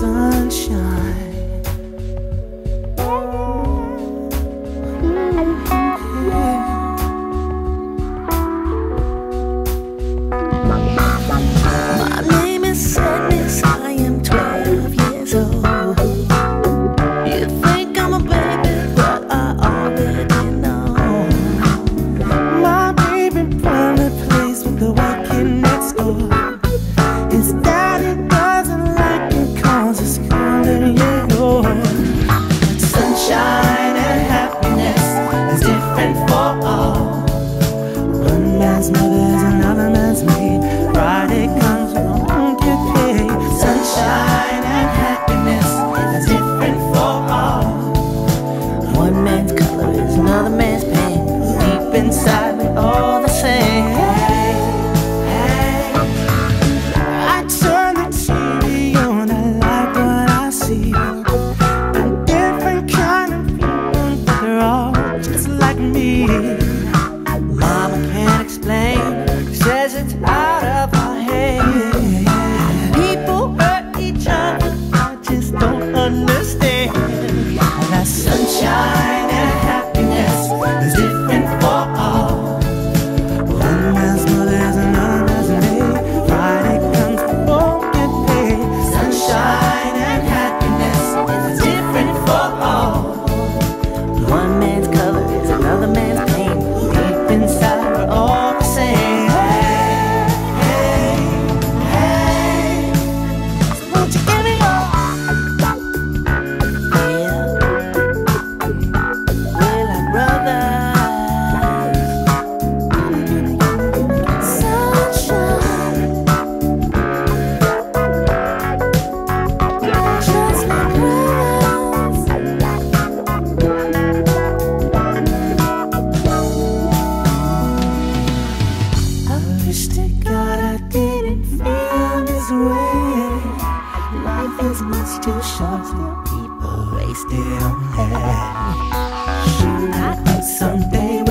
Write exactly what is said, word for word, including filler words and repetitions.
sunshine. My name is Sadness, I am twelve years old. You think I'm a baby, but I already know. My baby probably plays with the white kid next door. His daddy doesn't like it cause it's calling you yours. But sunshine and happiness is different for all. One man's mother is another man's maid. Friday comes, we don't get paid. Sunshine and happiness is different for all. One man's color is another man's pain. Deep inside we're all the same. Hey, hey. I turn the T V on, I like what I see. A different kind of people, but they're all just like me. Mama can't explain, says it's out of our head. People hurt each other, I just don't understand. That sunshine and happiness is different for all. One man's mother is another man's maid. Friday comes, we won't get paid. Sunshine and happiness is different for all. One man's color is another man's pain. Deep inside we're all the same. Hey, hey, hey. So won't you give me more? Yeah, we're like brothers. Sunshine, just like brothers. I wish to God I didn't feel this way. Life is much too short, still people wasted on that. Should I someday